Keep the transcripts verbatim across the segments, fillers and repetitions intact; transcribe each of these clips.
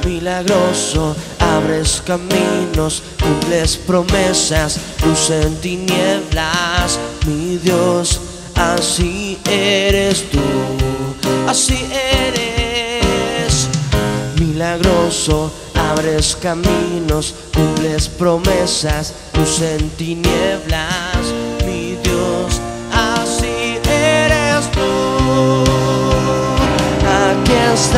Milagroso, abres caminos, cumples promesas, luz en tinieblas. Mi Dios, así eres tú, así eres. Milagroso, abres caminos, cumples promesas, luz en tinieblas. Mi Dios, así eres tú. Aquí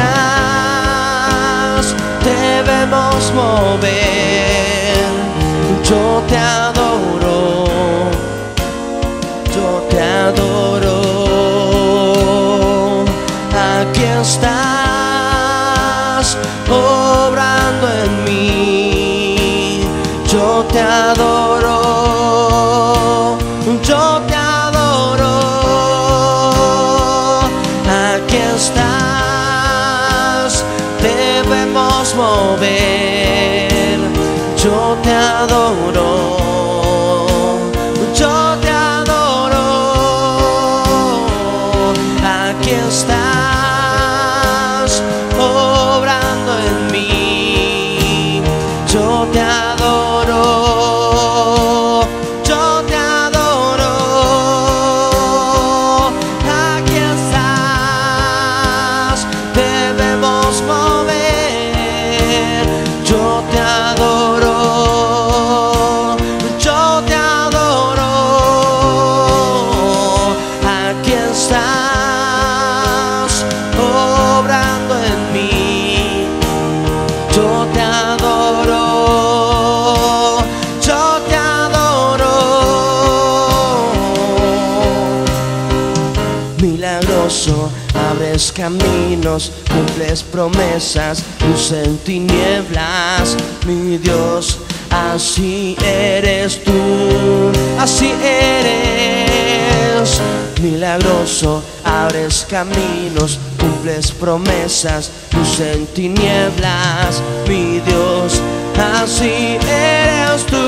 estás, debemos mover. Yo te adoro, yo te adoro. Aquí estás, obrando en mí. Yo te adoro, yo te adoro. Aquí estás, debemos mover. Yo te adoro, yo te adoro. Aquí estás, obrando en mí. Yo te adoro, yo te adoro. Aquí estás, debemos mover. Yo te adoro, yo te adoro. Aquí estás, obrando en mí. Yo te adoro, yo te adoro. Milagroso, abres caminos, cumples promesas, luz en tinieblas. Mi Dios, así eres tú, así eres. Milagroso, abres caminos, cumples promesas, luz en tinieblas. Mi Dios, así eres tú.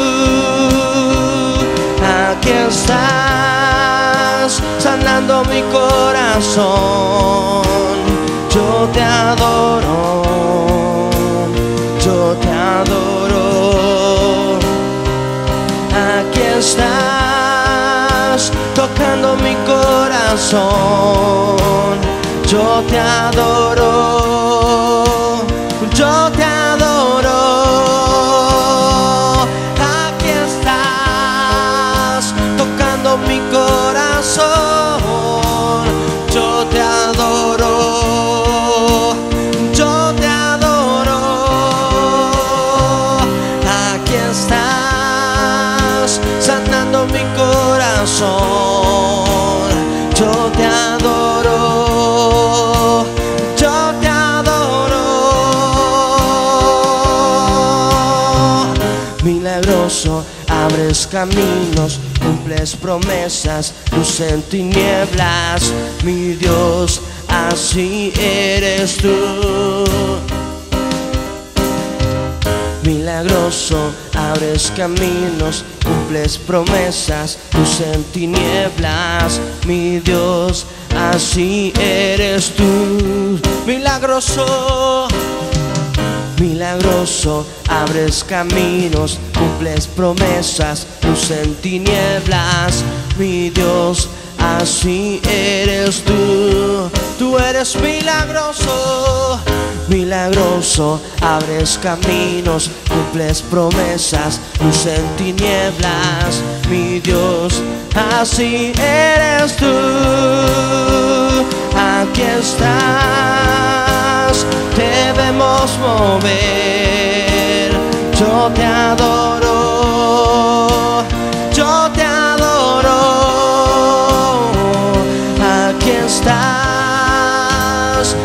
Aquí estás, sanando mi corazón. Yo te adoro, yo te adoro. Aquí estás, tocando mi corazón. Yo te adoro, yo te adoro. Aquí estás, tocando mi corazón. Yo te adoro, yo te adoro. Aquí estás, sanando mi corazón. Yo te adoro, yo te adoro. Milagroso, abres caminos, cumples promesas, luz en tinieblas. Mi Dios, así eres tú. Milagroso, abres caminos, cumples promesas, luz en tinieblas. Mi Dios, así eres tú. Milagroso, milagroso, abres caminos, cumples promesas, luz en tinieblas. Mi Dios, así eres tú. Tú eres milagroso, milagroso, abres caminos, cumples promesas, luz en tinieblas. Mi Dios, así eres tú. Aquí estás, debemos mover. Yo te adoro, yo te adoro. Aquí estás,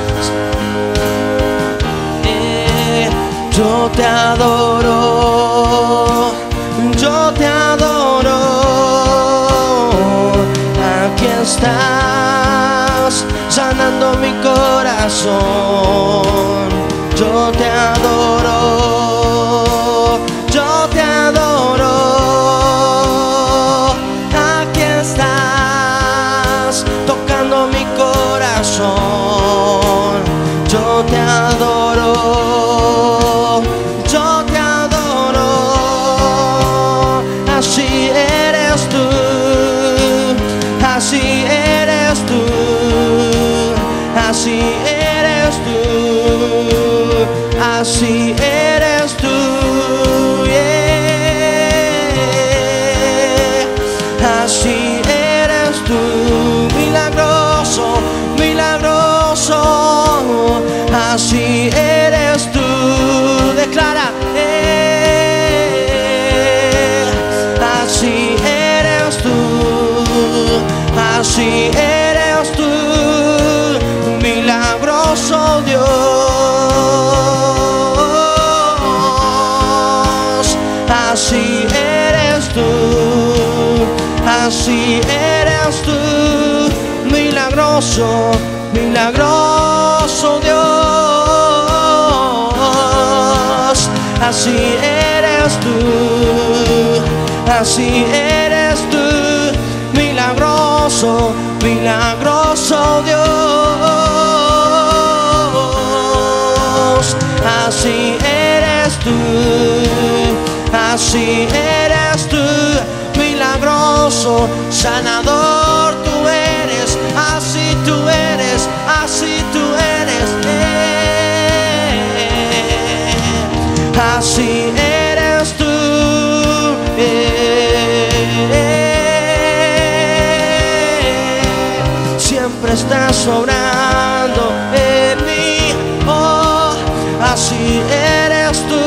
eh, yo te adoro, yo te adoro. Aquí estás, sanando mi corazón. Yo te adoro, yo te adoro. Aquí estás, tocando mi corazón. Yo te adoro. eres tú, así eres tú, yeah. Así eres tú, milagroso, milagroso, así eres tú, declara, eh, así eres tú, así eres tú, milagroso Dios, así eres tú, así eres tú, milagroso, milagroso Dios, así eres tú, así eres tú, milagroso, milagroso Dios, así eres tú, así eres tú, milagroso, sanador tú eres, así tú eres, así tú eres, eh, así eres tú, eh, siempre estás sobrando en mí, oh, así eres tú,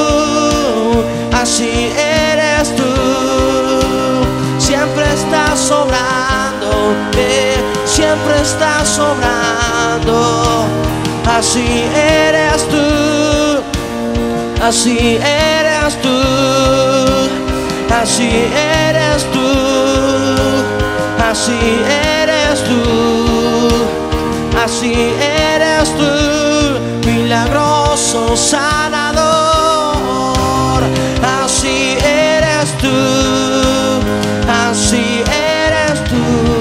así eres tú, siempre estás sobrando, eh, siempre estás sobrando, así eres tú, así eres tú, así eres tú, así eres tú, así eres tú, milagroso sanador, así eres tú, así eres tú,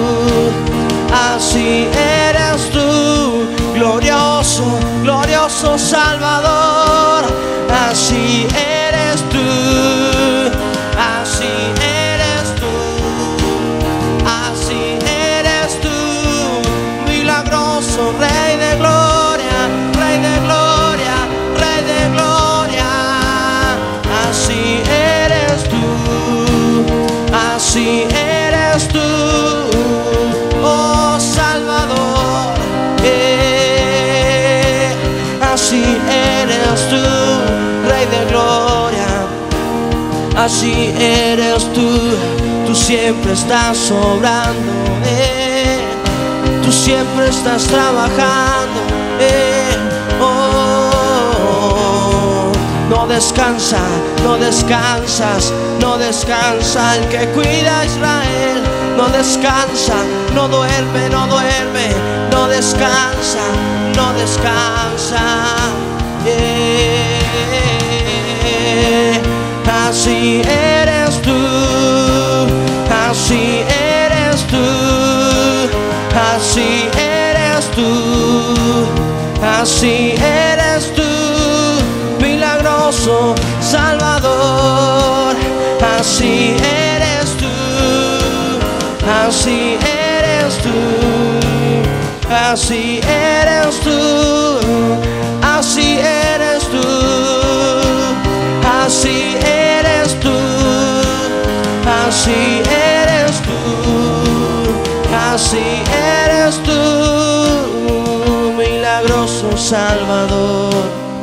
así eres tú, glorioso, glorioso Salvador, así eres tú, así eres tú, así eres tú, milagroso Rey de gloria, Rey de gloria, Rey de gloria, así eres tú, así eres tú, oh Salvador, eh, así eres tú, Rey de gloria, así eres tú, tú siempre estás sobrando, eh, tú siempre estás trabajando, eh, oh, no descansa, no descansas, no descansa el que cuida a Israel, no descansa, no duerme, no duerme, no descansa, no descansa, yeah. Así eres tú, así eres tú, así eres tú, así eres tú, milagroso Salvador, así eres tú, así eres tú, así eres tú, así eres tú, así eres tú, así eres tú, así eres tú, milagroso Salvador,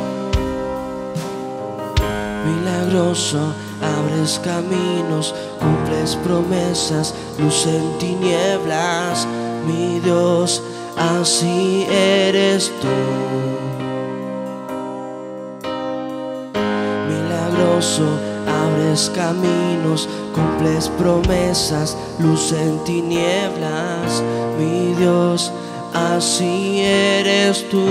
milagroso, abres caminos, cumples promesas, luz en tinieblas, mi Dios, así eres tú. Milagroso, abres caminos, cumples promesas, luz en tinieblas, mi Dios, así eres tú.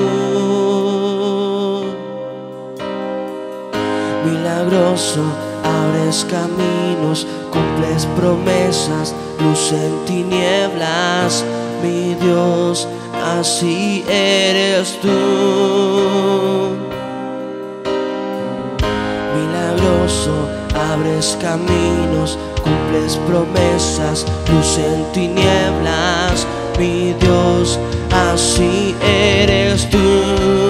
Milagroso, abres caminos, cumples promesas, luz en tinieblas, mi Dios, así eres tú. Milagroso, abres caminos, cumples promesas, luz en tinieblas, mi Dios, así eres tú.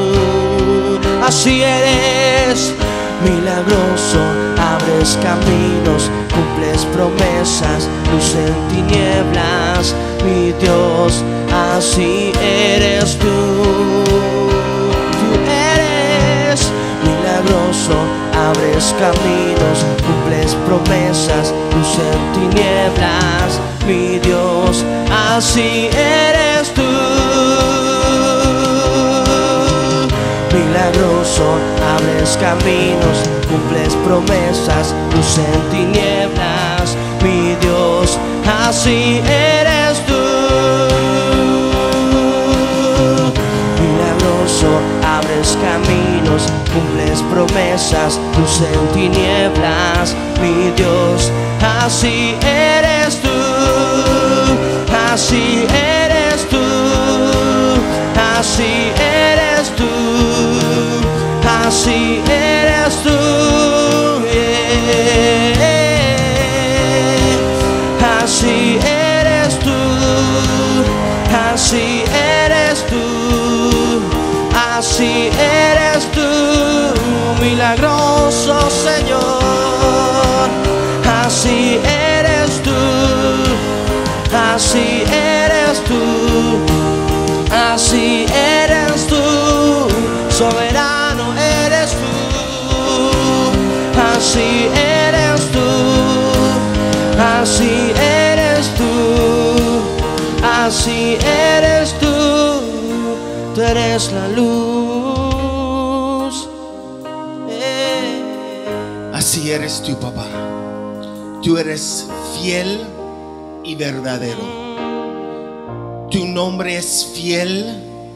Así eres, milagroso, abres caminos, cumples promesas, luz en tinieblas, mi Dios, así eres tú. Tú eres milagroso, abres caminos, cumples promesas, luz en tinieblas, mi Dios, así eres tú. Milagroso, abres caminos, cumples promesas, luz en tinieblas, mi Dios, así eres tú. Milagroso, abres caminos, cumples promesas, luz en tinieblas, mi Dios, así eres tú. Así eres tú, así eres tú, así eres tú, yeah. Así eres tú, así eres tú, así eres tú, milagroso Señor, así eres tú. Así eres tú, así eres tú, soberano eres tú, así eres tú, así eres tú, así eres tú, tú eres la luz. Eh. Así eres tú, papá. Tú eres fiel y verdadero. Tu nombre es fiel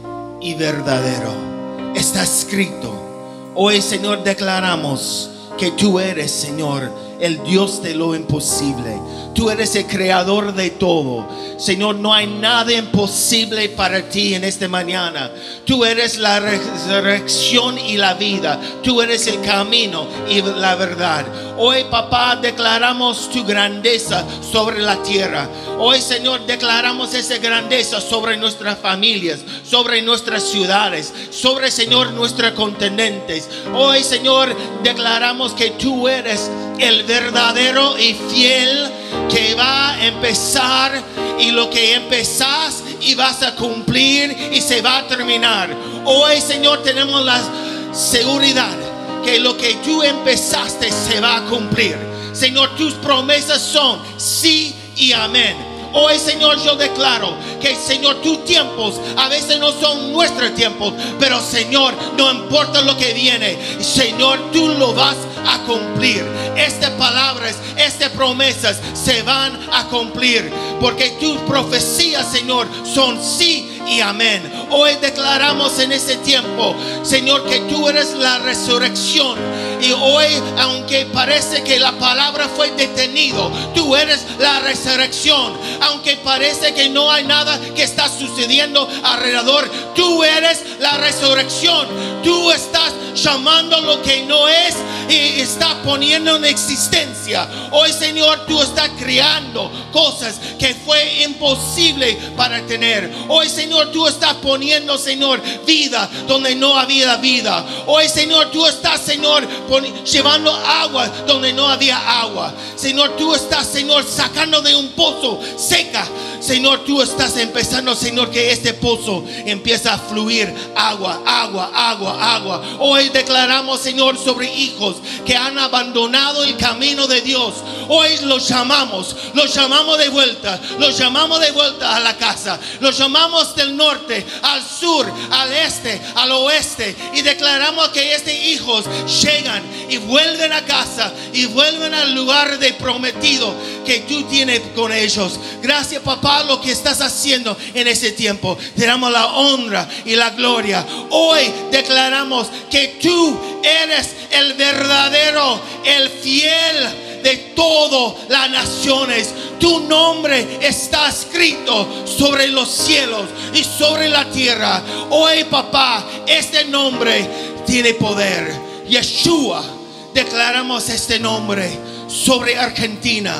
y verdadero. Está escrito. Hoy, Señor, declaramos que tú eres, Señor, el Dios de lo imposible. Tú eres el creador de todo. Señor, no hay nada imposible para ti en esta mañana. Tú eres la resurrección y la vida. Tú eres el camino y la verdad. Hoy, papá, declaramos tu grandeza sobre la tierra. Hoy, Señor, declaramos esa grandeza sobre nuestras familias, sobre nuestras ciudades, sobre, Señor, nuestros continentes. Hoy, Señor, declaramos que tú eres el verdadero y fiel que va a empezar, y lo que empezás y vas a cumplir y se va a terminar. Hoy, Señor, tenemos la seguridad que lo que tú empezaste se va a cumplir. Señor, tus promesas son sí y amén. Hoy, Señor, yo declaro que, Señor, tus tiempos a veces no son nuestros tiempos, pero, Señor, no importa lo que viene, Señor, tú lo vas a cumplir. Estas palabras, estas promesas se van a cumplir, porque tus profecías, Señor, son sí y amén. Hoy declaramos en ese tiempo, Señor, que tú eres la resurrección. Y hoy, aunque parece que la palabra fue detenido, tú eres la resurrección. Aunque parece que no hay nada que está sucediendo alrededor, tú eres la resurrección. Tú estás llamando lo que no es y estás poniendo en existencia. Hoy, Señor, tú estás creando cosas que fue imposible para tener. Hoy, Señor, tú estás poniendo, Señor, vida donde no había vida. Hoy, Señor, tú estás, Señor, llevando agua donde no había agua. Señor, tú estás, Señor, sacando de un pozo seca. Señor, tú estás empezando, Señor, que este pozo empieza a fluir agua, agua, agua, agua. Hoy declaramos, Señor, sobre hijos que han abandonado el camino de Dios. Hoy los llamamos, los llamamos de vuelta, los llamamos de vuelta a la casa. Los llamamos del norte al sur, al este, al oeste, y declaramos que estos hijos llegan y vuelven a casa y vuelven al lugar de prometido que tú tienes con ellos. Gracias, papá, lo que estás haciendo en ese tiempo. Te damos la honra y la gloria. Hoy declaramos que tú eres el verdadero, el fiel de todas las naciones. Tu nombre está escrito sobre los cielos y sobre la tierra. Hoy, papá, este nombre tiene poder. Yeshua, declaramos este nombre sobre Argentina.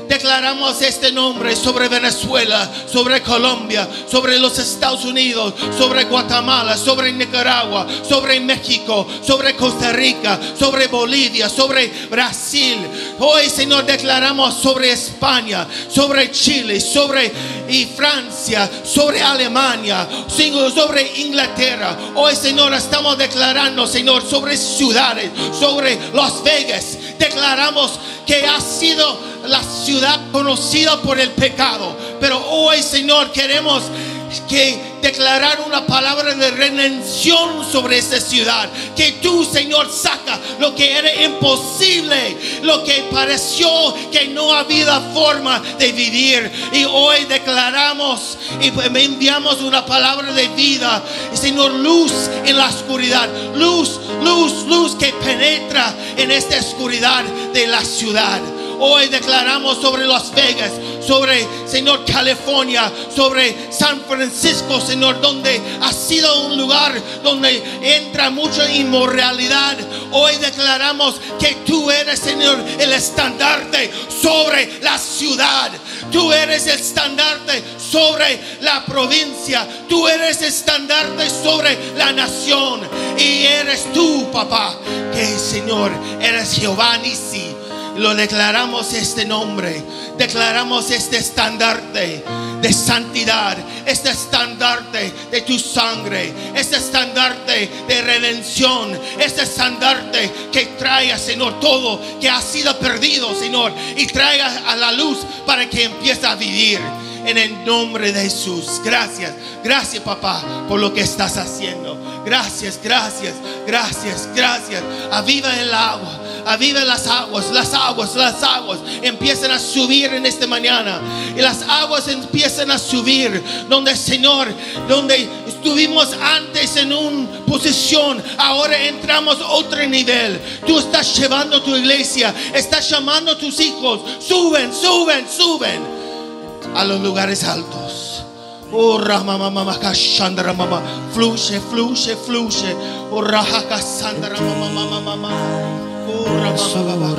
Declaramos este nombre sobre Venezuela, sobre Colombia, sobre los Estados Unidos, sobre Guatemala, sobre Nicaragua, sobre México, sobre Costa Rica, sobre Bolivia, sobre Brasil. Hoy, Señor, declaramos sobre España, sobre Chile, sobre y Francia, sobre Alemania, sobre Inglaterra. Hoy, Señor, estamos declarando, Señor, sobre ciudades, sobre Las Vegas. Declaramos que ha sido la ciudad conocida por el pecado, pero hoy, Señor, queremos que declarar una palabra de redención sobre esta ciudad. Que tú, Señor, saca lo que era imposible, lo que pareció que no había forma de vivir, y hoy declaramos y enviamos una palabra de vida, Señor, luz en la oscuridad, luz, luz, luz que penetra en esta oscuridad de la ciudad. Hoy declaramos sobre Las Vegas, sobre, Señor, California, sobre San Francisco, Señor, donde ha sido un lugar donde entra mucha inmoralidad. Hoy declaramos que tú eres, Señor, el estandarte sobre la ciudad. Tú eres el estandarte sobre la provincia. Tú eres el estandarte sobre la nación. Y eres tú, papá, que, Señor, eres Jehová Nisi. Lo declaramos este nombre, declaramos este estandarte de santidad, este estandarte de tu sangre, este estandarte de redención, este estandarte que traiga, Señor, todo que ha sido perdido, Señor, y traiga a la luz para que empiece a vivir. En el nombre de Jesús. Gracias, gracias, papá, por lo que estás haciendo. Gracias, gracias, gracias, gracias. Aviva el agua, aviva las aguas, las aguas, las aguas empiezan a subir en esta mañana. Y las aguas empiezan a subir donde, Señor, donde estuvimos antes en una posición, ahora entramos a otro nivel. Tú estás llevando tu iglesia, estás llamando a tus hijos. Suben, suben, suben a los lugares altos. Oh, Rama, Mama, Makashandra, Mama, fluye, fluye, fluye. Oh, Rahaka, Sandra, Mama, Mama, Mama. Oh, Rama, Mama,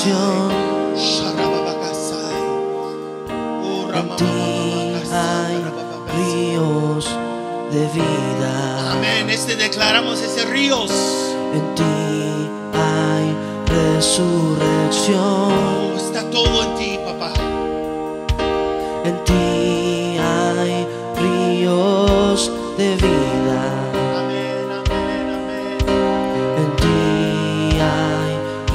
Sharabakasai. Oh, Rama, Mama, ríos de vida. Amén. Este declaramos ese ríos. En ti hay resurrección. Oh, está todo en ti, papá. En ti hay ríos de vida. Amén, amén, amén. En ti hay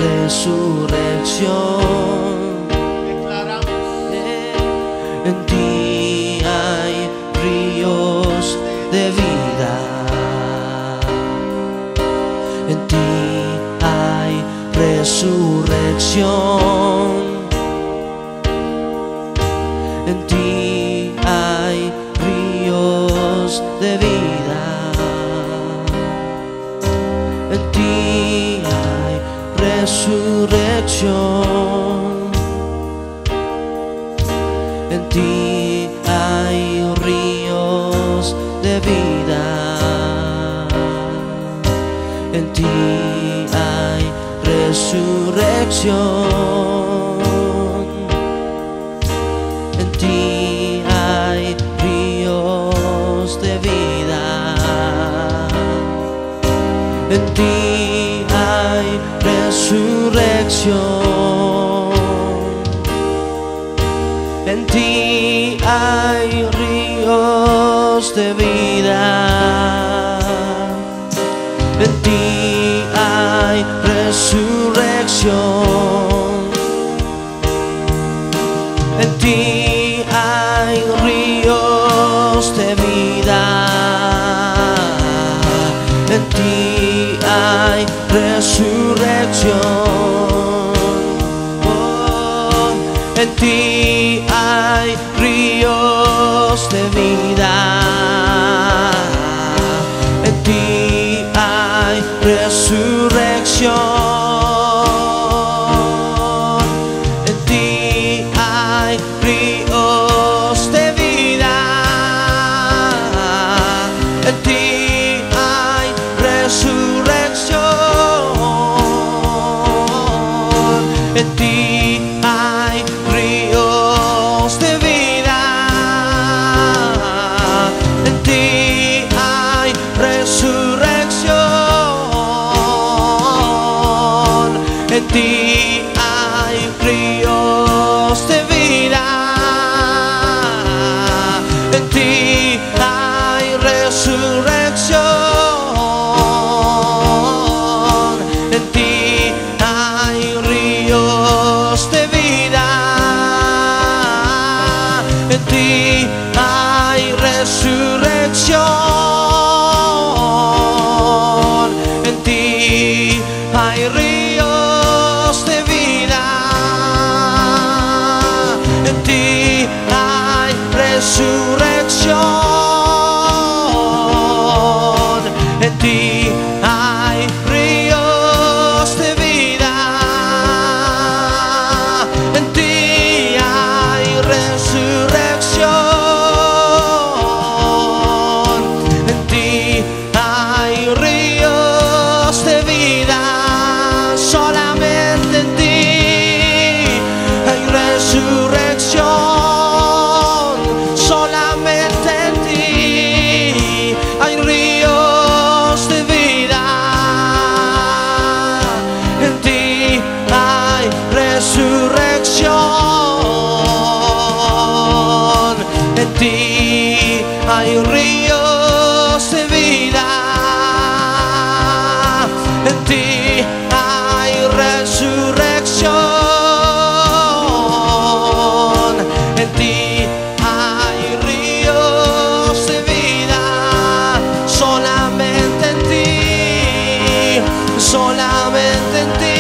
resurrección. Declaramos. En ti hay ríos de vida. En ti hay resurrección. En ti hay ríos de vida. En ti hay resurrección. En ti hay ríos de vida. En ti hay resurrección. En ti hay ríos de vida. En ti hay resurrección. En ti hay ríos de vida. En ti hay resurrección. En ti hay ríos de vida. En ti hay resurrección. Oh, en ti hay ríos de vida. En ti hay resurrección. En ti hay ríos ti hay ríos de vida, en ti hay resurrección, en ti hay ríos de vida, en ti hay resurrección, en ti hay ríos de vida, en ti hay resurrección, en ti hay ríos de vida, en ti hay resurrección, en ti hay ríos de vida, solamente en ti hay resurrección, solamente en ti hay ríos de vida, en ti hay resurrección, en ti hay ríos de vida, en ti hay resurrección, en ti hay ríos de vida, solamente en ti, solamente en ti,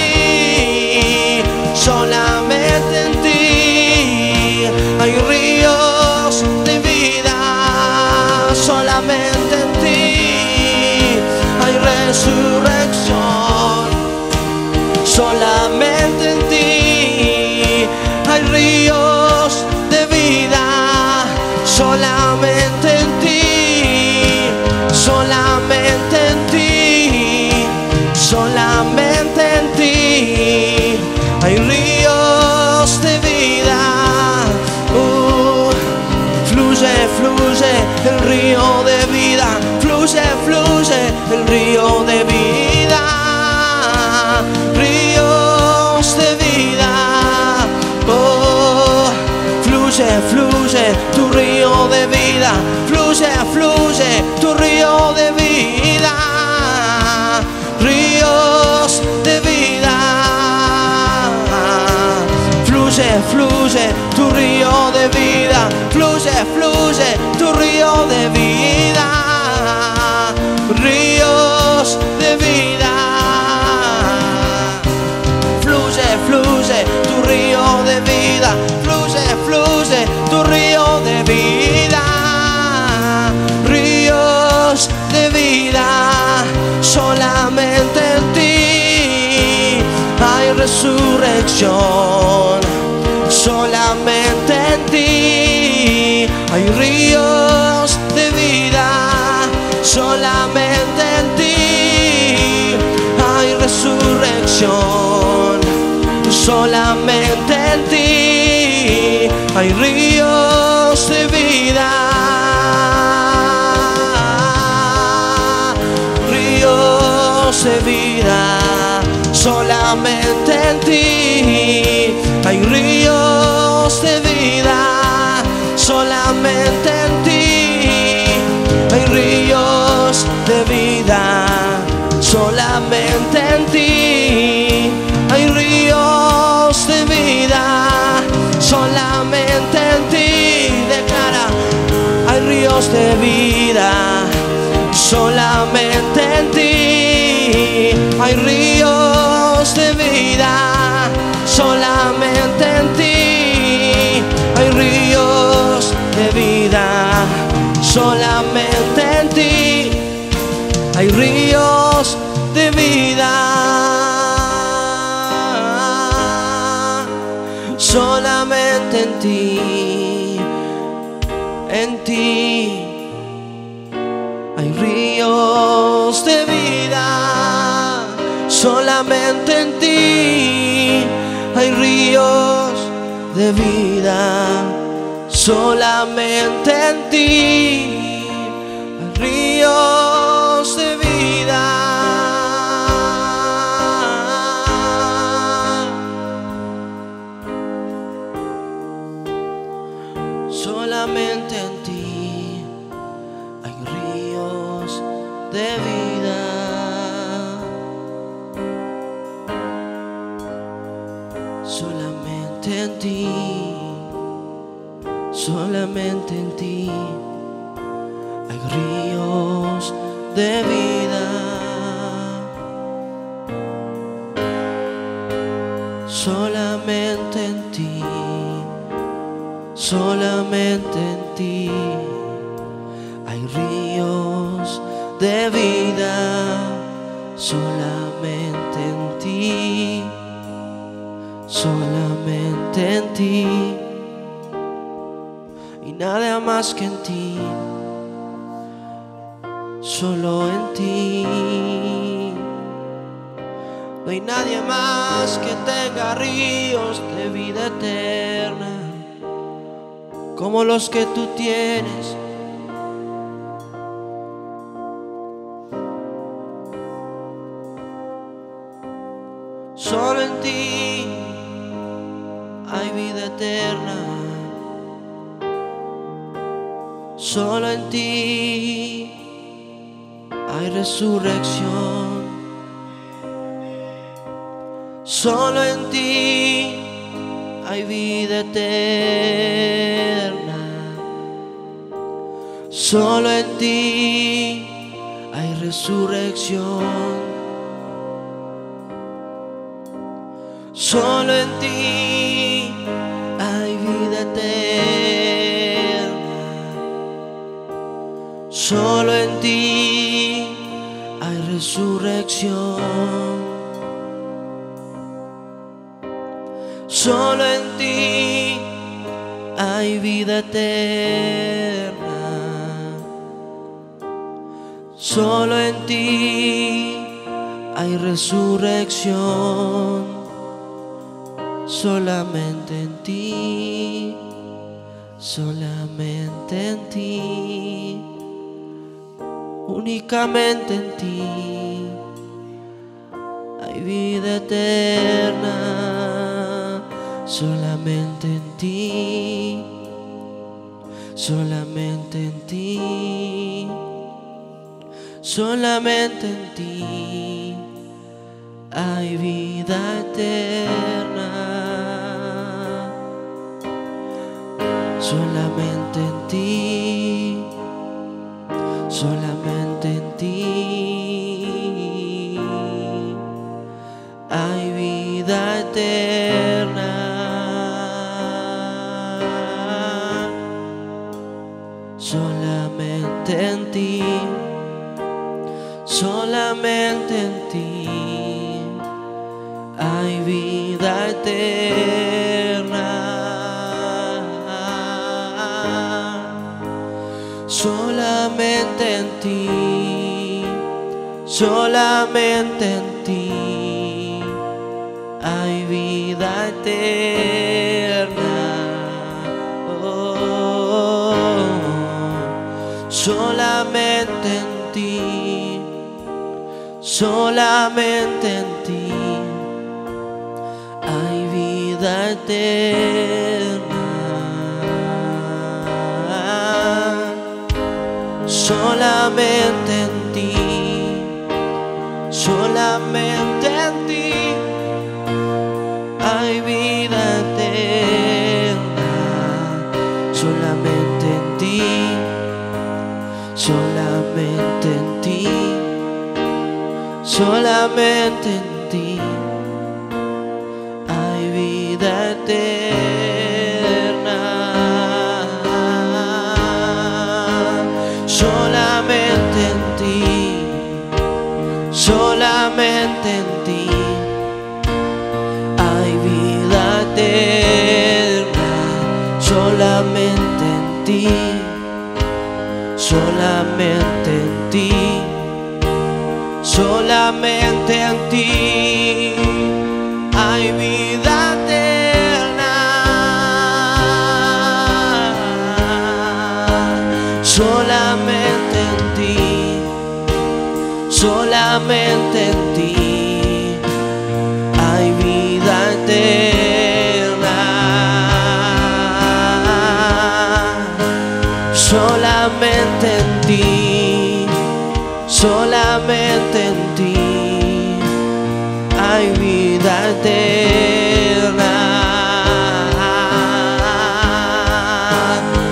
solamente en ti hay ríos de vida, solamente en ti hay resurrección, solamente en ti hay ríos de vida, solamente en ti, solamente en ti, solamente en ti hay ríos de vida. Uh, fluye, fluye el río de vida, fluye, fluye el río de vida, ríos de vida. Oh, fluye, fluye tu río de vida, fluye, fluye tu río de vida, ríos de vida. Fluye, fluye tu río de vida, fluye, fluye tu río de vida, ríos de vida. Fluye, fluye tu río de vida, fluye, fluye tu río de vida, ríos de vida, solamente en ti hay resurrección, solamente en ti hay ríos de vida, solamente en ti hay resurrección, solamente en ti hay ríos de vida, ríos de vida, solamente en ti hay ríos de vida, solamente en ti hay ríos de vida, solamente en ti hay ríos de vida, solamente en ti, declara, hay ríos de vida, solamente en ti hay ríos de vida, solamente en ti hay ríos de vida, solamente en ti hay ríos de vida, solamente en ti, en ti hay ríos de vida, solamente en ti hay ríos de vida, solamente en ti hay ríos de vida. solamente en ti hay ríos de vida. Solamente en ti, solamente en ti hay ríos de vida. Solamente en ti, solamente en ti y nada más que en ti. Solo en ti. No hay nadie más que tenga ríos de vida eterna como los que tú tienes. Solo en ti hay vida eterna. Solo en ti hay resurrección. Solo en ti hay vida eterna. Solo en ti hay resurrección. Solo en ti hay vida eterna. Solo en ti hay resurrección. Solo en ti hay vida eterna. Solo en ti hay resurrección. Solamente en ti, solamente en ti, únicamente en ti hay vida eterna. Solamente en ti, solamente en ti, solamente en ti hay vida eterna. Solamente en ti, solamente en ti hay vida eterna. Solamente en ti, solamente en ti hay vida eterna. Solamente en ti, solamente en ti hay vida eterna. Oh, solamente en ti, solamente en ti hay vida eterna. Solamente en ti, solamente en ti hay vida eterna. Solamente en ti, solamente en ti, solamente en ti hay vida eterna. Solamente en ti, solamente en ti hay vida eterna. Solamente en ti, solamente en ti, solamente en ti hay vida eterna. Solamente en ti, solamente en ti hay vida eterna. Solamente en ti, solamente en ti hay vida eterna.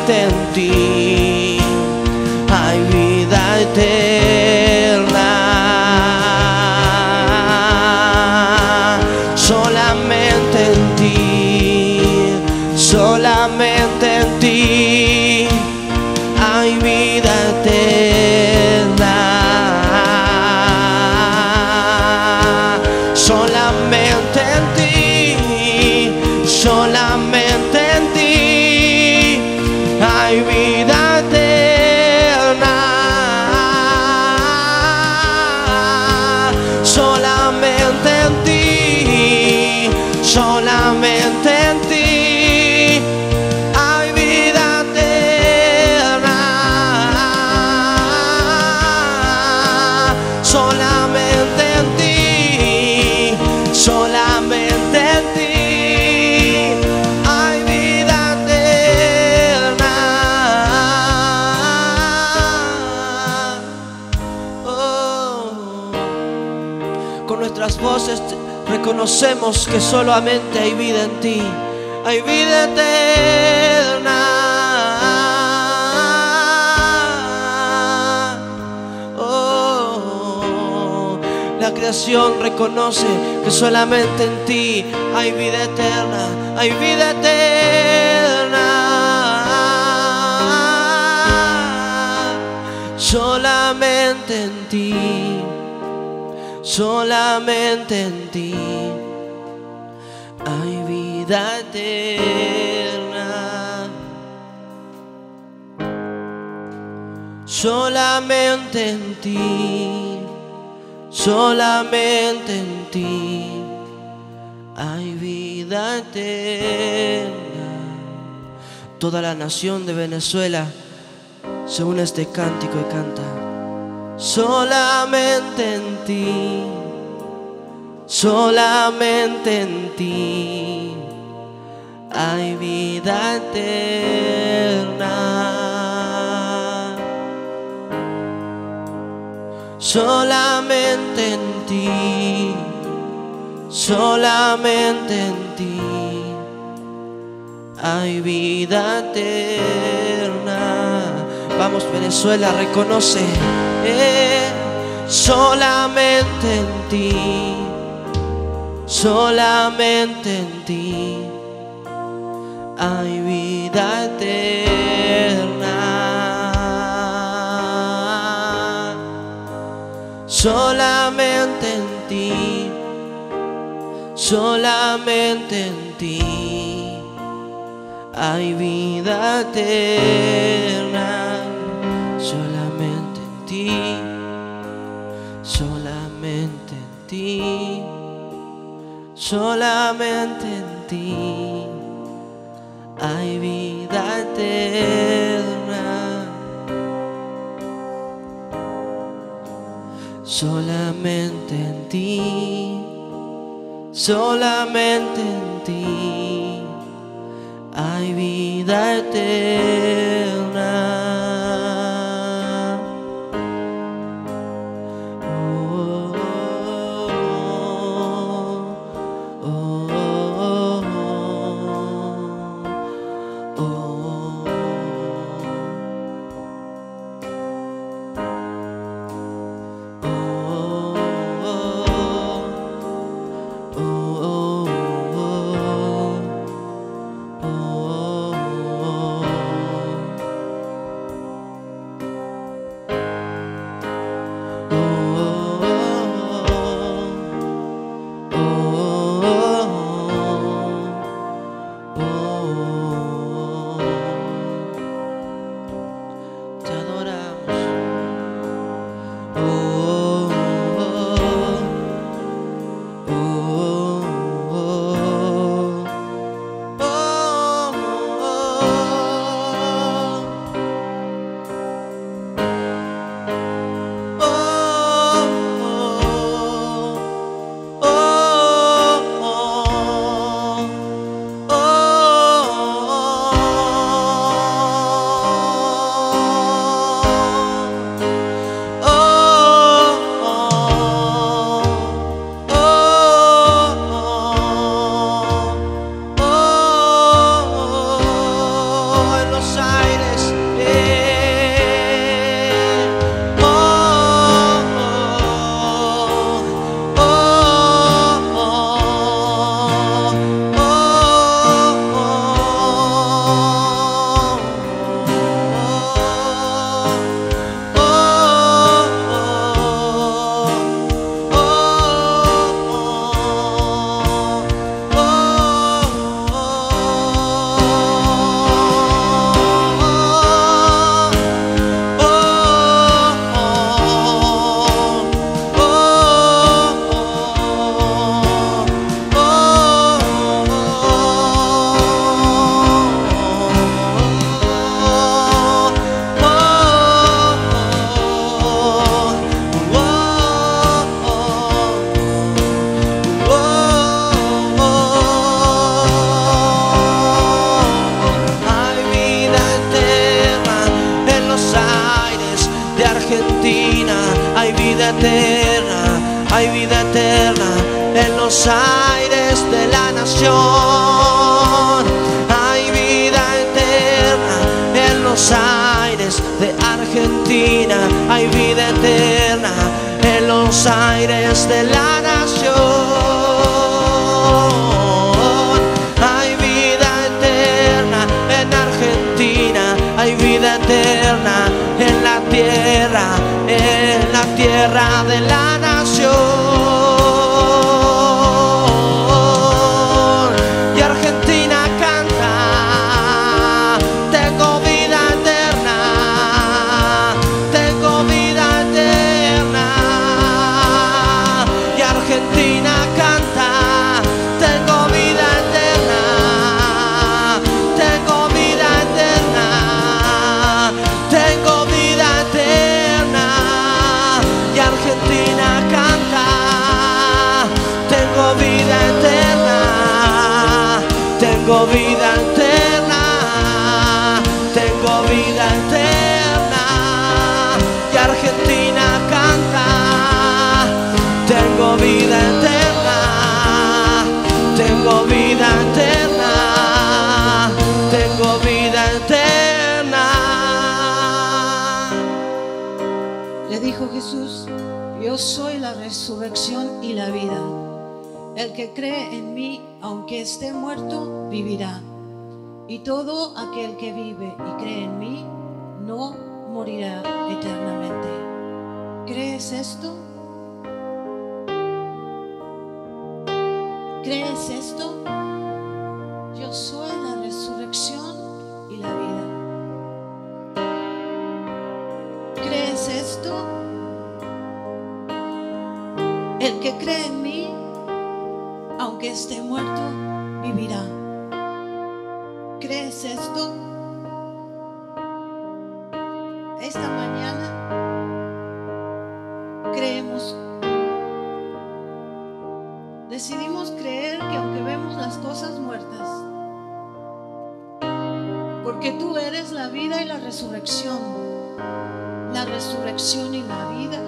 solamente en ti hay vida eterna. Solamente en ti, solamente en ti hay vida eterna. Solamente en ti, solamente en ti hay vida eterna. Solamente en ti, solamente en ti hay vida eterna. Solamente en ti, solamente en ti hay vida eterna. Oh. Con nuestras voces reconocemos que solamente hay vida en ti, hay vida eterna. Oh, la creación reconoce que solamente en ti hay vida eterna, hay vida eterna. Solamente en ti, solamente en ti hay vida eterna. Solamente en ti, solamente en ti hay vida eterna. Toda la nación de Venezuela se une a este cántico y canta. Solamente en ti, solamente en ti hay vida eterna. Solamente en ti, solamente en ti hay vida eterna. Vamos, Venezuela, reconoce. Eh, solamente en ti, solamente en ti hay vida eterna. Solamente en ti, solamente en ti hay vida eterna. Solamente en ti, solamente en ti, solamente en ti hay vida eterna. Solamente en ti, solamente en ti hay vida eterna. Argentina hay vida eterna, hay vida eterna en los aires de la nación. Hay vida eterna en los aires de Argentina, hay vida eterna en los aires de la nación. Hay vida eterna en Argentina, hay vida eterna en la tierra, en la tierra de la nación. Y Argentina canta, tengo vida eterna, tengo vida eterna. Y Argentina canta, tengo vida eterna, tengo vida eterna, tengo vida eterna. Y Argentina canta, tengo vida eterna, tengo vida eterna, tengo vida eterna. Y Argentina canta, tengo vida eterna, tengo vida eterna, tengo vida eterna. Le dijo Jesús: yo soy la resurrección y la vida. El que cree en mí, aunque esté muerto, vivirá. Y todo aquel que vive y cree en mí, no morirá eternamente. ¿Crees esto? ¿Crees esto? Yo soy la resurrección y la vida. ¿Crees esto? El que cree en mí, aunque esté muerto, vivirá. ¿Crees esto? Esta mañana creemos, decidimos creer que aunque vemos las cosas muertas, porque tú eres la vida y la resurrección, la resurrección y la vida,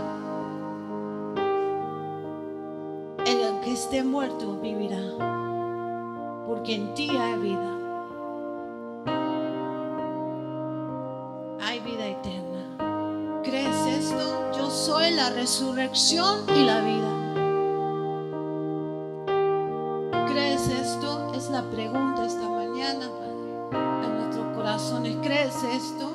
el que esté muerto vivirá, porque en ti hay vida, hay vida eterna. ¿Crees esto? Yo soy la resurrección y la vida. ¿Crees esto? Es la pregunta esta mañana, Padre, en nuestros corazones. ¿Crees esto?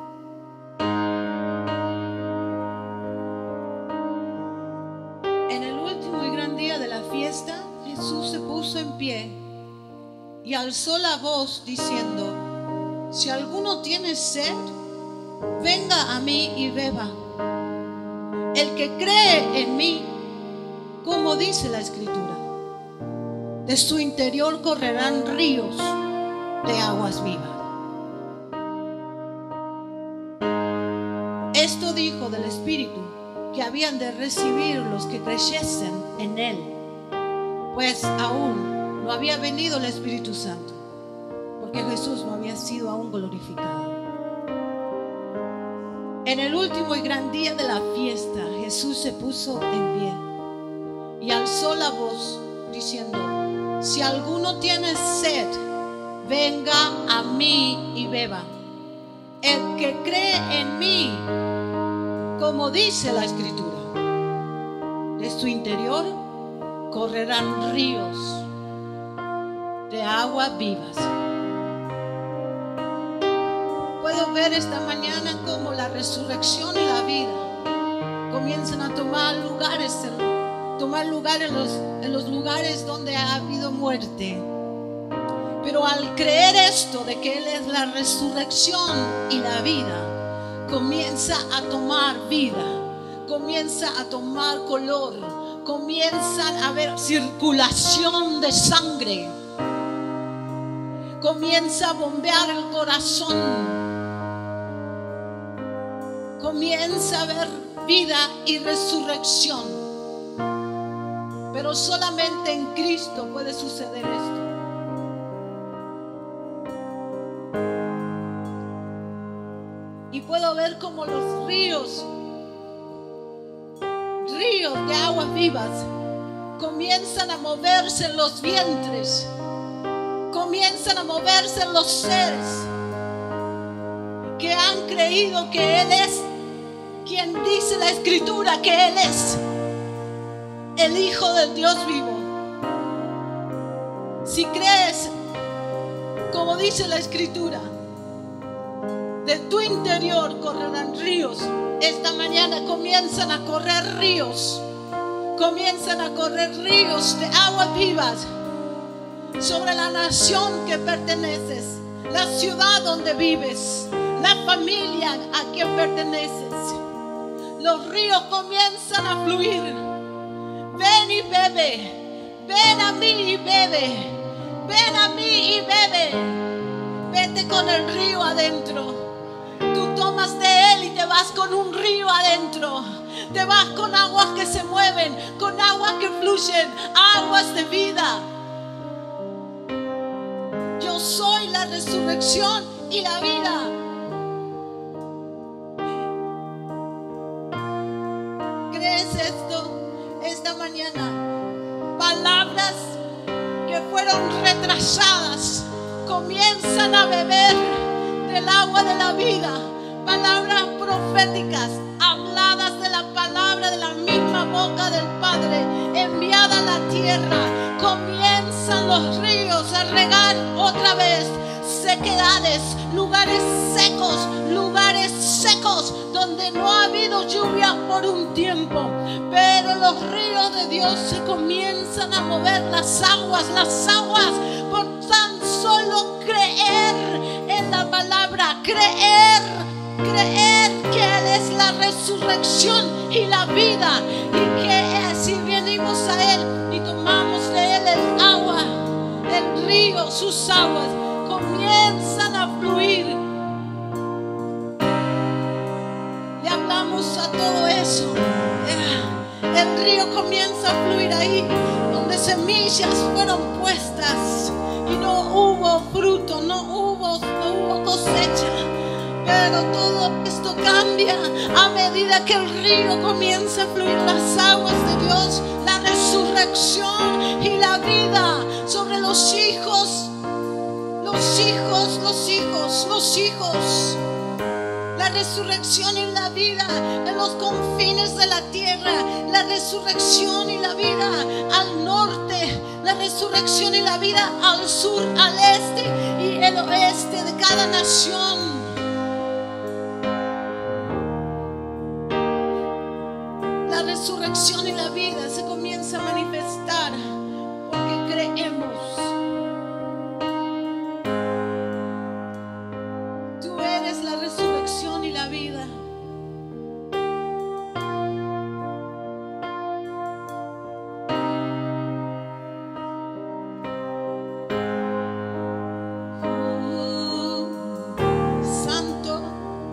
En el último y gran día de la fiesta, Jesús se puso en pie y alzó la voz diciendo: si alguno tiene sed, venga a mí y beba. El que cree en mí, como dice la Escritura, de su interior correrán ríos de aguas vivas. Esto dijo del Espíritu que habían de recibir los que creyesen en Él, pues aún no había venido el Espíritu Santo, porque Jesús no había sido aún glorificado. En el último y gran día de la fiesta, Jesús se puso en pie y alzó la voz diciendo: si alguno tiene sed, venga a mí y beba. El que cree en mí, como dice la Escritura, de su interior correrán ríos de aguas vivas. Puedo ver esta mañana como la resurrección y la vida comienzan a tomar lugares, tomar lugar en los, en los lugares donde ha habido muerte. Pero al creer esto de que Él es la resurrección y la vida, comienza a tomar vida, comienza a tomar color, comienza a haber circulación de sangre, comienza a bombear el corazón, comienza a haber vida y resurrección. Pero solamente en Cristo puede suceder esto. Y puedo ver como los ríos ríos de aguas vivas comienzan a moverse en los vientres, comienzan a moverse en los seres que han creído que Él es quien dice la Escritura que Él es el Hijo del Dios vivo. Si crees, como dice la Escritura, de tu interior correrán ríos. Esta mañana comienzan a correr ríos, comienzan a correr ríos de aguas vivas sobre la nación que perteneces, la ciudad donde vives, la familia a quien perteneces. Los ríos comienzan a fluir. Ven y bebe, ven a mí y bebe, ven a mí y bebe. Vete con el río adentro. Tú tomas de Él y te vas con un río adentro. Te vas con aguas que se mueven, con aguas que fluyen, aguas de vida. Yo soy la resurrección y la vida. ¿Crees esto esta mañana? Palabras que fueron retrasadas comienzan a beber del agua de la vida. Palabras proféticas habladas de la palabra de la misma boca del Padre enviada a la tierra. Comienzan los ríos a regar otra vez sequedades, lugares secos, lugares secos donde no ha habido lluvia por un tiempo, pero los ríos de Dios se comienzan a mover, las aguas, las aguas, por tan solo creer en la palabra, creer, creer que Él es la resurrección y la vida, y que si venimos a Él y tomamos de Él el agua, el río, sus aguas comienzan a fluir. Le hablamos a todo eso. El río comienza a fluir ahí donde semillas fueron puestas y no hubo fruto, no hubo, no hubo cosecha. Pero todo esto cambia a medida que el río comienza a fluir, las aguas de Dios, la resurrección y la vida sobre los hijos. Los hijos, los hijos, los hijos. La resurrección y la vida en los confines de la tierra. La resurrección y la vida al norte. La resurrección y la vida al sur, al este y el oeste de cada nación. La resurrección y la vida se comienza a manifestar porque creemos. La resurrección y la vida. Santo,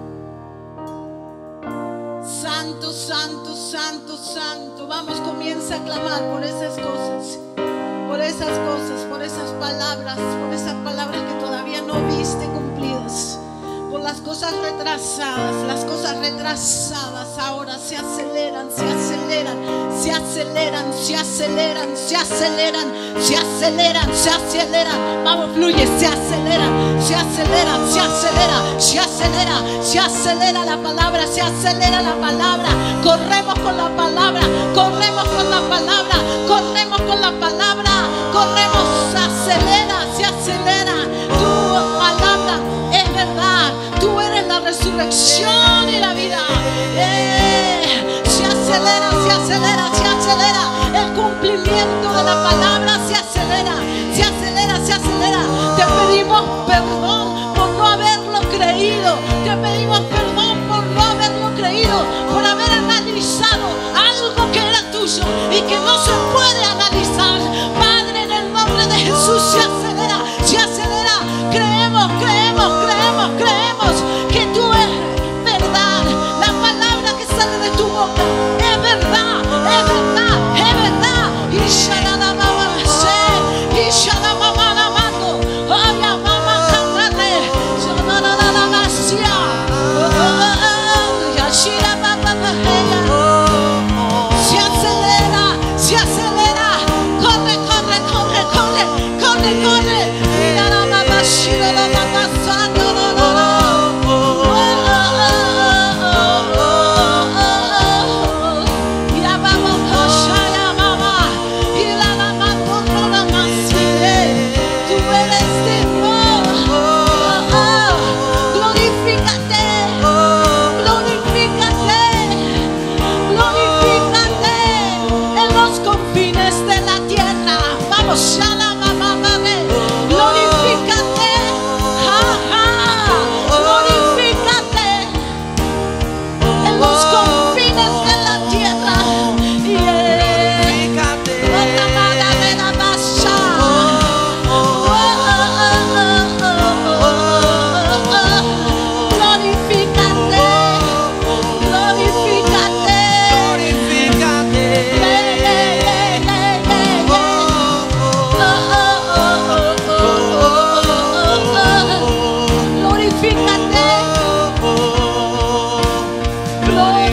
santo, santo, santo, santo. Vamos, comienza a clamar por esas cosas, por esas cosas, por esas palabras, por esas palabras que todavía no viste cumplidas. Por las cosas retrasadas, las cosas retrasadas ahora se aceleran, se aceleran, se aceleran, se aceleran, se aceleran, se aceleran, se aceleran. Vamos, fluye, se aceleran, se aceleran, se acelera, se acelera, se acelera la palabra, se acelera la palabra. Corremos con la palabra, corremos con la palabra, corremos con la palabra, corremos, se acelera, se acelera. Tu palabra es verdad. Tú eres la resurrección y la vida. Eh, se acelera, se acelera, se acelera. El cumplimiento de la palabra se acelera, se acelera, se acelera. Te pedimos perdón por no haberlo creído. Te pedimos perdón por no haberlo creído, por haber analizado algo que era tuyo y que no se puede analizar. Padre, en el nombre de Jesús, se acelera, se acelera. Creemos, creemos, creemos, creemos que tú eres verdad. La palabra que sale de tu boca es verdad, es verdad, es verdad. Y shalala mama se, y shalala mama la mando, ay mama cantare, shalala la la masia, oh oh oh, ya shira mama mama, se acelera.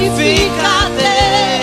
glorifícate.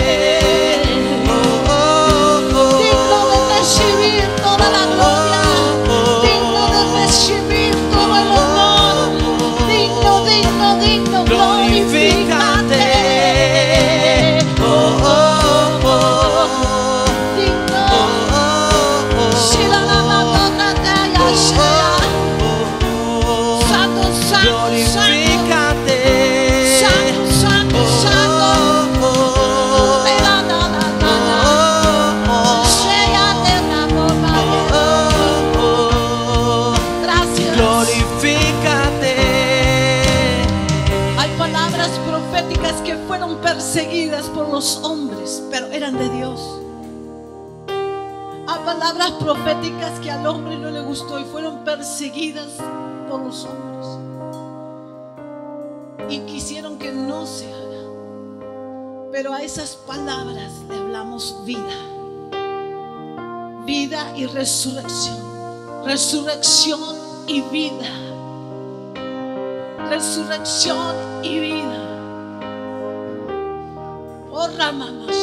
Oh, oh, oh. Digno de recibir toda la gloria, digno de recibir todo el honor, digno, digno, digno, glorifícate. Oh, oh, oh. Digno. Oh, oh, oh. Si la lavadora te haya sea. Santo, santo, santo. Glorifícate. Santo, santo, santo. Mira, na, na, na, na. Sea de la bomba. Gracias. Glorifícate. Hay palabras proféticas que fueron perseguidas por los hombres, pero eran de Dios. Hay palabras proféticas que al hombre no le gustó y fueron perseguidas por los hombres. Y quisieron que no se haga. Pero a esas palabras le hablamos vida. Vida y resurrección. Resurrección y vida. Resurrección y vida. Oh, Ramamas.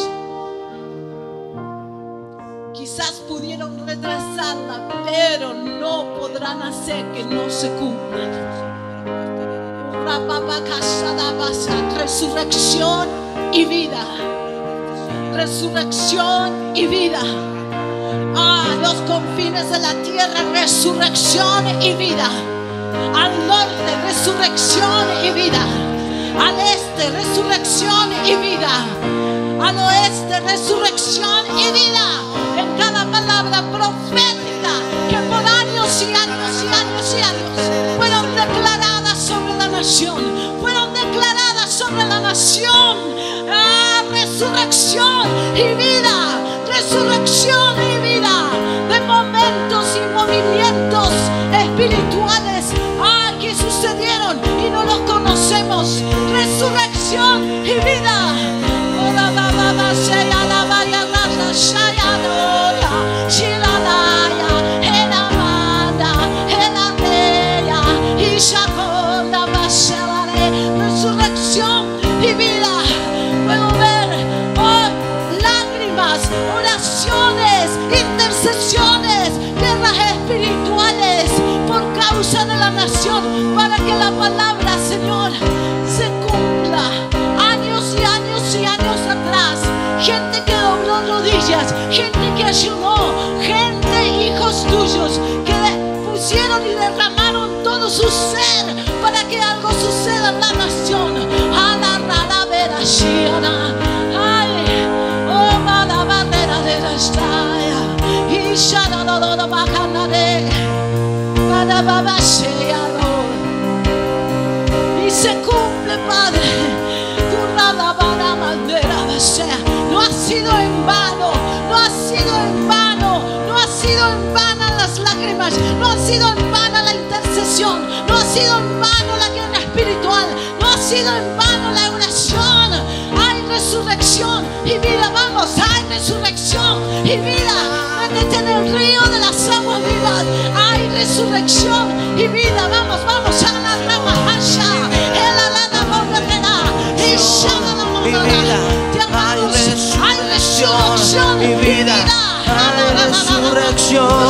Quizás pudieron retrasarla, pero no podrán hacer que no se cumpla. Resurrección y vida. Resurrección y vida. A los confines de la tierra, resurrección y vida. Al norte, resurrección y vida. Al este, resurrección y vida. Al oeste, resurrección y vida. En cada palabra profética que por años y años y años y años fueron declaradas sobre la nación, fueron declaradas sobre la nación. Ah, resurrección y vida, resurrección y vida, de momentos y movimientos espirituales ah, que sucedieron y no los conocemos. Resurrección y vida. Resurrección y vida. Puedo ver oh, lágrimas, oraciones, intercesiones, guerras espirituales por causa de la nación, para que la palabra, Señor, se cumpla. Años y años y años atrás, gente que dobló rodillas, gente que ayunó, gente, hijos tuyos, que pusieron y derramaron todo su ser para que algo suceda en la nación. Ay, oh, la barrera de la estrella y ya no lo lo bajan a ver para babasearlo y se cumple, Padre. Tu rada para bandera de ser. No ha sido en vano, no ha sido en vano, no ha sido en vano las lágrimas, no ha sido en vano la intercesión, no ha sido en vano la guerra espiritual, no ha sido en vano la oración. Hay resurrección y vida, vamos, hay resurrección y vida. Métete en el río de las aguas vivas. Hay resurrección y vida, vamos, vamos a la rama allá. El alana morrena y shana la morrena. Te amamos. Hay resurrección y vida. Hay resurrección.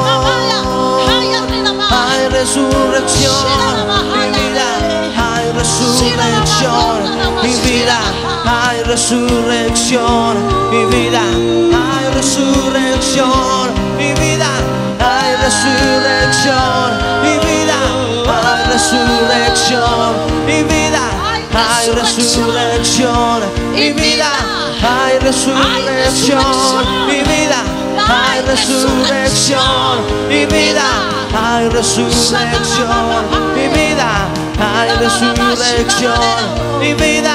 Hay resurrección y vida. Hay resurrección y vida. Hay resurrección y vida. Hay resurrección y vida. Hay resurrección y vida. Hay resurrección y vida. Hay resurrección y vida. Hay resurrección y vida. Hay resurrección y vida. Hay resurrección y vida. Hay resurrección y vida.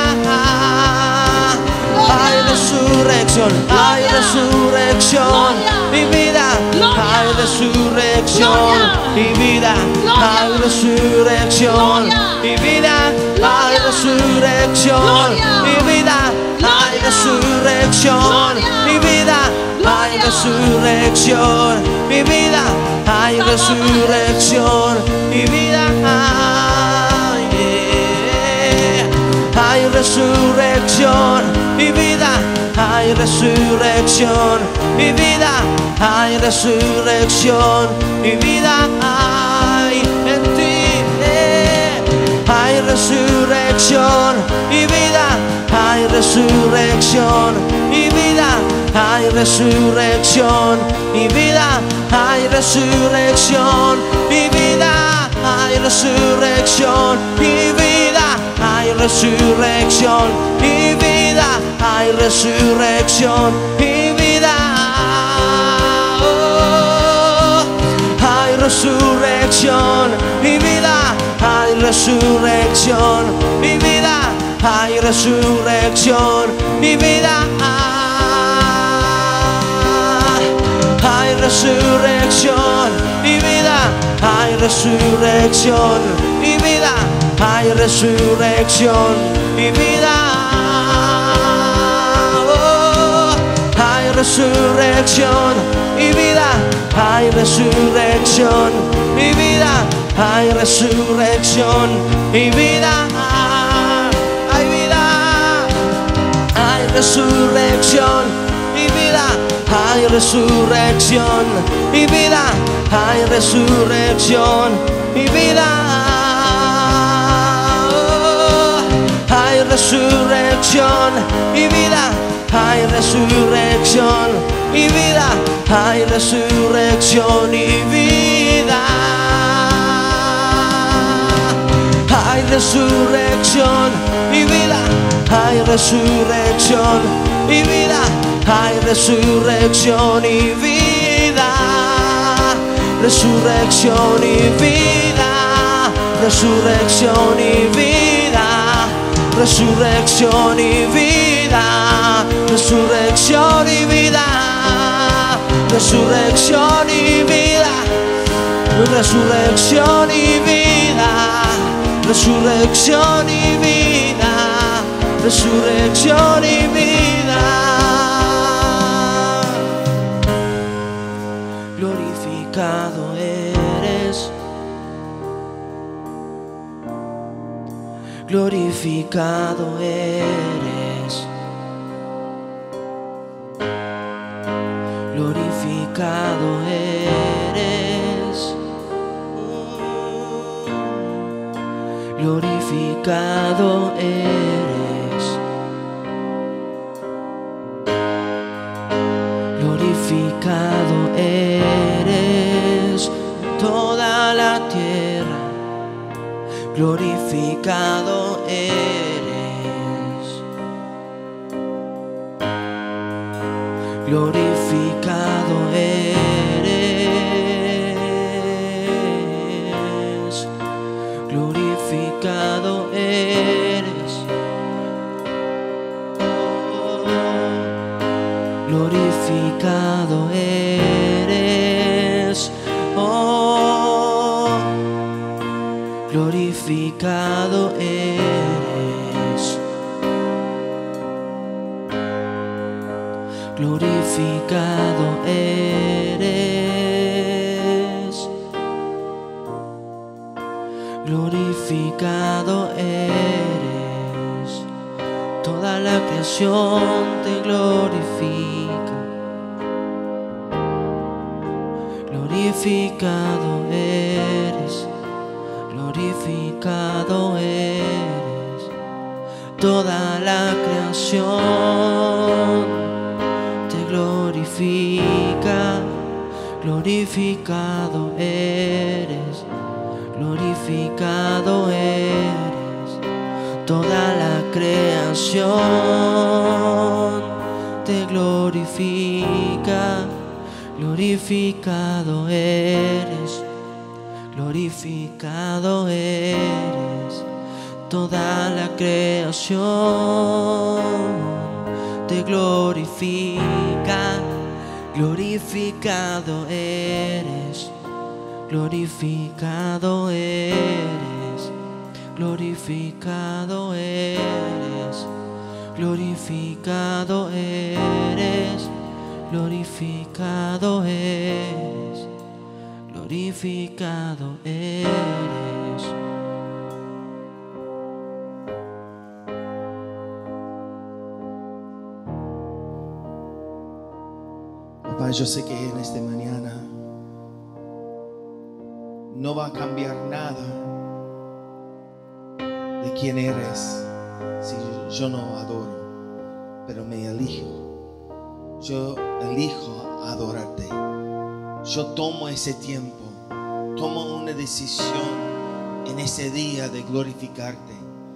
Hay resurrección, hay resurrección y vida. Hay resurrección y vida. Hay resurrección y vida. Hay resurrección y vida. Hay resurrección y vida. Hay resurrección y vida. Hay resurrección y vida. Hay resurrección y vida, hay resurrección y vida, hay resurrección y vida, hay en ti, eh. Hay resurrección y vida, hay resurrección y vida, hay resurrección y vida, hay resurrección y vida, hay resurrección y vida, hay resurrección y vida, hay resurrección y vida. Oh, hay resurrección y vida, hay resurrección y vida, hay resurrección y vida. Hay resurrección y vida, hay resurrección y vida, hay resurrección y vida. Oh, hay resurrección y vida, hay resurrección y vida, hay resurrección y vida. Hay vida, hay resurrección y vida, hay resurrección y vida, hay resurrección y vida. Oh, hay resurrección y vida, hay resurrección y vida, hay resurrección y vida. Hay resurrección y vida, hay resurrección y vida, hay resurrección y vida, resurrección y vida, resurrección y vida, resurrección y vida, resurrección y vida, resurrección y vida, resurrección y vida, resurrección y vida, resurrección y vida. Glorificado eres, glorificado eres, glorificado eres, glorificado eres, glorificado eres en toda la tierra, glorificado eres, glorificado eres, glorificado eres, oh, glorificado eres, oh, glorificado eres, glorificado eres, glorificado eres, toda la creación te glorifica, glorificado eres, glorificado eres, toda la creación te glorifica, glorificado eres, glorificado eres, toda la creación te glorifica, glorificado eres, glorificado eres, toda la creación te glorifica, glorificado eres, glorificado eres, glorificado eres, glorificado eres, glorificado eres, glorificado eres. Papá, yo sé que en esta mañana no va a cambiar nada de quién eres si yo no adoro, pero me elijo. Yo elijo adorarte. Yo tomo ese tiempo, tomo una decisión en ese día de glorificarte.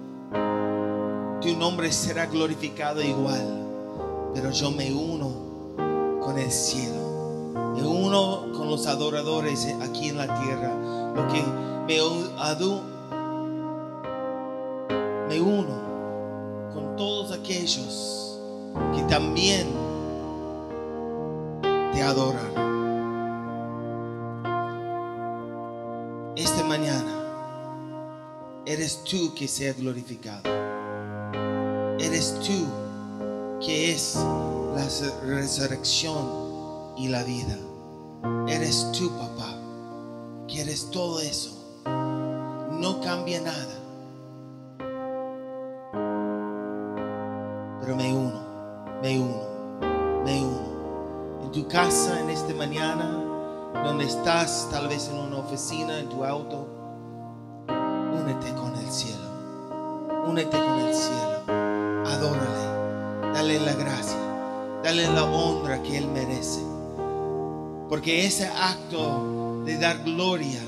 Tu nombre será glorificado igual, pero yo me uno con el cielo, me uno con los adoradores aquí en la tierra, lo que me, adu, me uno con todos aquellos que también te adoran. Esta mañana eres tú que sea glorificado. Eres tú que es la resurrección y la vida. Eres tú, papá, que eres todo eso. No cambia nada. Pero me uno, me uno, me uno. En tu casa, en esta mañana, donde estás, tal vez en una oficina, en tu auto, únete con el cielo. Únete con el cielo. Adórale. Dale la gracia. Dale la honra que Él merece. Porque ese acto de dar gloria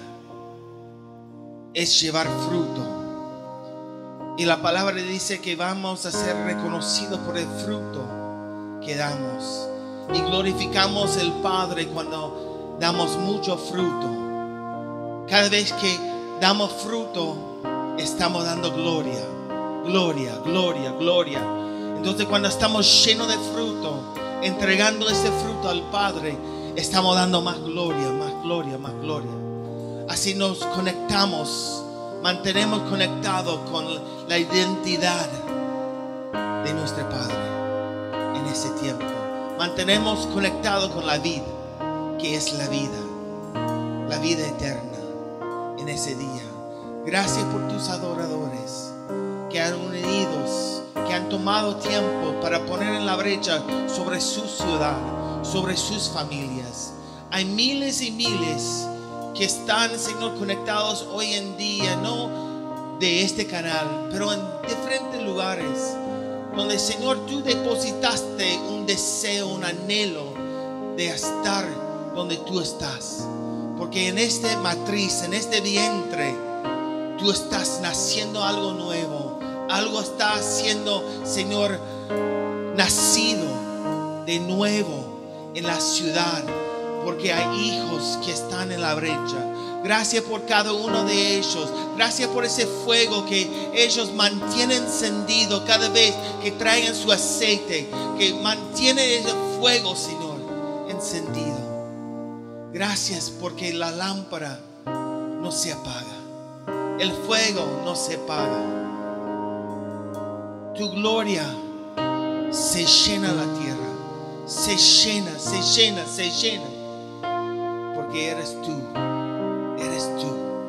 es llevar fruto. Y la palabra dice que vamos a ser reconocidos por el fruto que damos. Y glorificamos al Padre cuando damos mucho fruto. Cada vez que damos fruto, estamos dando gloria. Gloria, gloria, gloria. Entonces cuando estamos llenos de fruto, entregando ese fruto al Padre, estamos dando más gloria, más gloria, más gloria. Así nos conectamos, mantenemos conectados con la identidad de nuestro Padre en ese tiempo. Mantenemos conectados con la vida, que es la vida, la vida eterna en ese día. Gracias por tus adoradores que han unidos, que han tomado tiempo para poner en la brecha sobre su ciudad, sobre sus familias. Hay miles y miles que están, Señor, conectados hoy en día, no de este canal, pero en diferentes lugares, donde, Señor, tú depositaste un deseo, un anhelo de estar donde tú estás. Porque en esta matriz, en este vientre, tú estás naciendo algo nuevo. Algo está haciendo, Señor, nacido de nuevo en la ciudad. Porque hay hijos que están en la brecha. Gracias por cada uno de ellos. Gracias por ese fuego que ellos mantienen encendido cada vez que traen su aceite. Que mantienen ese fuego, Señor, encendido. Gracias porque la lámpara no se apaga. El fuego no se apaga. Tu gloria se llena la tierra. Se llena, se llena, se llena. Porque eres tú. Eres tú.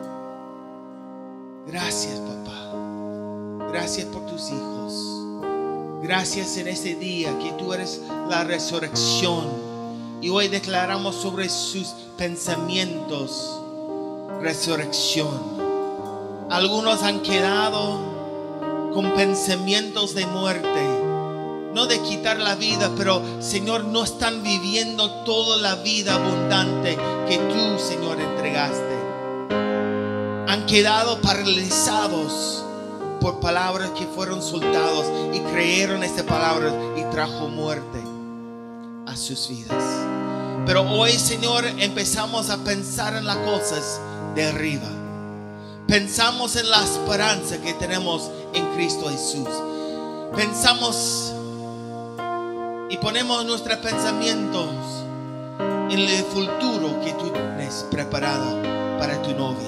Gracias, papá. Gracias por tus hijos. Gracias en este día que tú eres la resurrección. Y hoy declaramos sobre sus pensamientos resurrección. Algunos han quedado con pensamientos de muerte, no de quitar la vida, pero, Señor, no están viviendo toda la vida abundante que tú, Señor, entregaste. Han quedado paralizados por palabras que fueron soltadas y creyeron esta palabra y trajo muerte a sus vidas. Pero hoy, Señor, empezamos a pensar en las cosas de arriba. Pensamos en la esperanza que tenemos en Cristo Jesús. Pensamos y ponemos nuestros pensamientos en el futuro que tú tienes preparado para tu novia.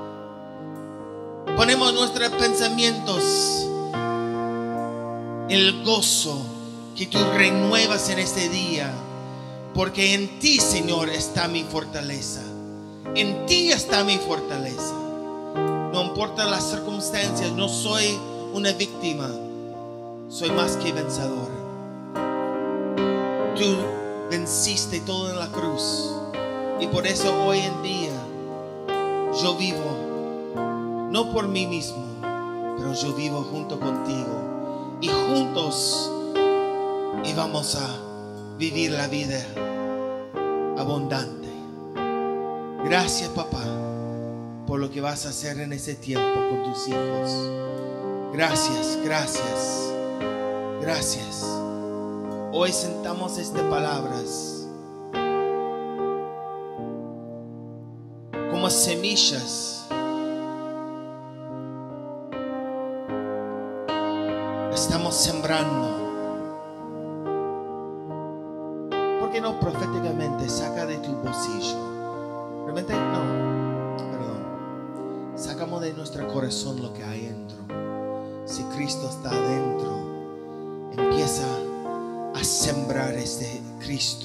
Ponemos nuestros pensamientos en el gozo que tú renuevas en este día. Porque en ti, Señor, está mi fortaleza. En ti está mi fortaleza. No importa las circunstancias, no soy una víctima. Soy más que vencedor. Tú venciste todo en la cruz. Y por eso hoy en día yo vivo, no por mí mismo, pero yo vivo junto contigo. Y juntos íbamos a vivir la vida abundante. Gracias, papá, por lo que vas a hacer en ese tiempo con tus hijos. Gracias, gracias, gracias. Hoy sentamos estas palabras como semillas. Estamos sembrando. ¿Por qué no proféticamente saca de tu bolsillo? Realmente no, perdón. Sacamos de nuestro corazón lo que hay dentro. Si Cristo está adentro, empieza a sembrar este Cristo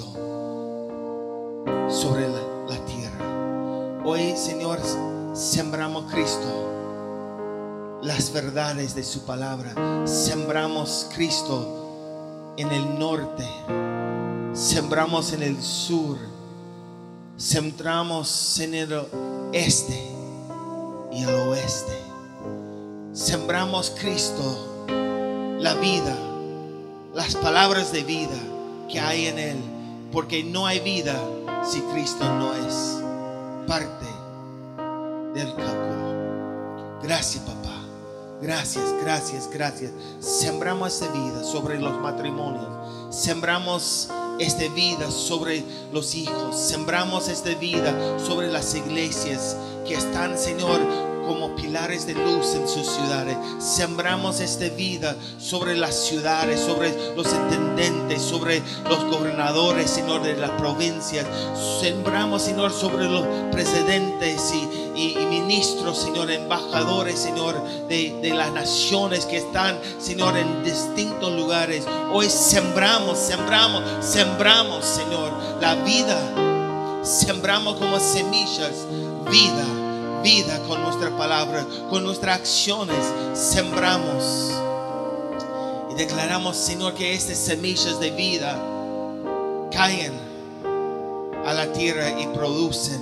sobre la, la tierra. Hoy, Señor, sembramos Cristo, las verdades de su palabra. Sembramos Cristo en el norte, sembramos en el sur, sembramos en el este y el oeste. Sembramos Cristo, la vida, las palabras de vida que hay en Él, porque no hay vida si Cristo no es parte del cálculo. Gracias, papá. Gracias, gracias, gracias. Sembramos esta vida sobre los matrimonios. Sembramos esta vida sobre los hijos. Sembramos esta vida sobre las iglesias que están, Señor, como pilares de luz en sus ciudades. Sembramos esta vida sobre las ciudades, sobre los intendentes, sobre los gobernadores, Señor, de las provincias. Sembramos, Señor, sobre los presidentes y, y, y ministros, Señor, embajadores, Señor, de, de las naciones que están, Señor, en distintos lugares. Hoy sembramos, sembramos, sembramos, Señor, la vida. Sembramos como semillas, vida. Vida con nuestra palabra, con nuestras acciones. Sembramos y declaramos, Señor, que estas semillas de vida caen a la tierra y producen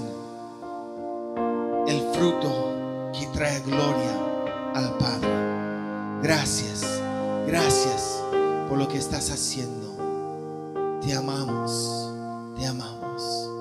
el fruto que trae gloria al Padre. Gracias, gracias por lo que estás haciendo. Te amamos, te amamos.